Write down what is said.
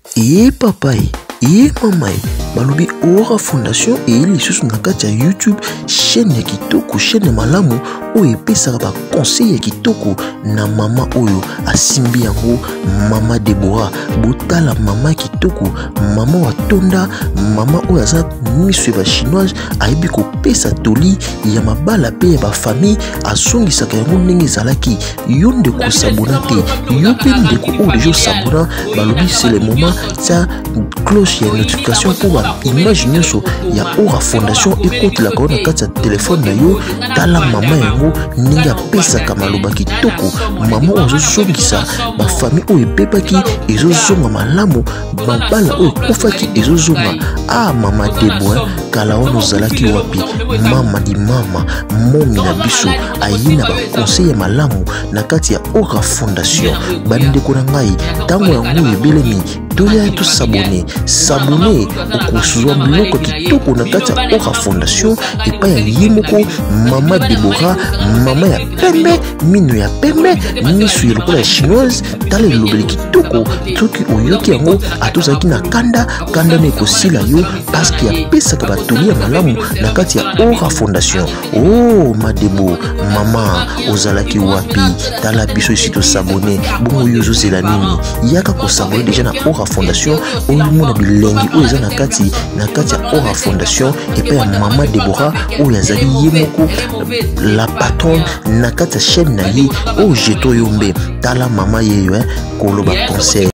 Et papa et maman balobi Aura Fondation et les sous na kati ya YouTube chaîne ya kitoko chaîne malamu oyo epesaka ba conseil ya kitoko na mama oyo asimbi yango mama Deborah botala mama kitoko mama watonda mama oyo aza miso ba chinoise ayebi ko pesa toli ya mabala pe ya ba famille asongisaka yango ndenge ezalaki yo nde ko sabona te yo pe nde ko oyo jo sabona balobi c'est le moment ça cloche ya notification pour ba image nyonso ya Aura Fondation écoute la corona kati ya téléphone na yo tala mama yango ndenge apesaka maloba kitoko mama oyo azosongisa ba famille oyo ebebaki ezozonga malamu babala oyo kufaki ezozonga mama Deborah kala wana ozalaki wapi mama di mama momi na biso ayina ba conseil malamu na kati ya Aura Fondation bandeko na ngai tango yango ebelemi toya to s'abonner okusuzwa biloko kitoko na kati ya Aura Fondation epa ya yimoko mama Deborah mama ya pembe mino ya pembe misu ya lokola ya chinoise tala elobeli kitoko toki oyoki yango atozalaki na kanda ne ekosila yo paske apesaka batoli ya malamu na kati ya Aura Fondation madebo mama ozalaki wapi tala biso isi tosabone bongo yo ozozela nini yaka kosabone deja na Aura Fondation oyo mona bilengi oyo eza na kati ya Aura Fondation epa ya mama Deborah oyo azali ye moko la patronne na kati ya chaîne na ye oyo jeto yombe tala mama yeyo koloba conseil